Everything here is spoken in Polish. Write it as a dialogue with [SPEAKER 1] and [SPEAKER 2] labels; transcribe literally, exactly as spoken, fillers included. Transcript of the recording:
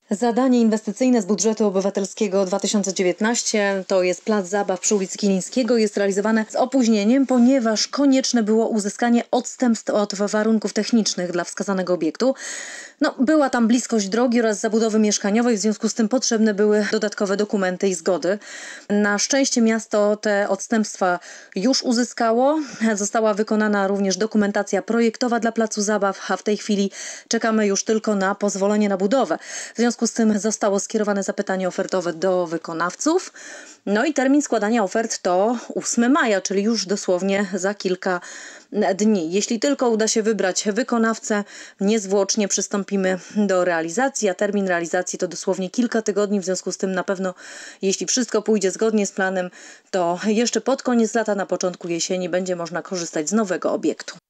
[SPEAKER 1] Zadanie inwestycyjne z budżetu obywatelskiego dwa tysiące dziewiętnaście to jest plac zabaw przy ulicy Kilińskiego. Jest realizowane z opóźnieniem, ponieważ konieczne było uzyskanie odstępstw od warunków technicznych dla wskazanego obiektu. No, była tam bliskość drogi oraz zabudowy mieszkaniowej, w związku z tym potrzebne były dodatkowe dokumenty i zgody. Na szczęście miasto te odstępstwa już uzyskało. Została wykonana również dokumentacja projektowa dla placu zabaw, a w tej chwili czekamy już tylko na pozwolenie na budowę. W związku z tym zostało skierowane zapytanie ofertowe do wykonawców. No i termin składania ofert to ósmego maja, czyli już dosłownie za kilka dni. Jeśli tylko uda się wybrać wykonawcę, niezwłocznie przystąpimy do realizacji, a termin realizacji to dosłownie kilka tygodni. W związku z tym na pewno, jeśli wszystko pójdzie zgodnie z planem, to jeszcze pod koniec lata, na początku jesieni będzie można korzystać z nowego obiektu.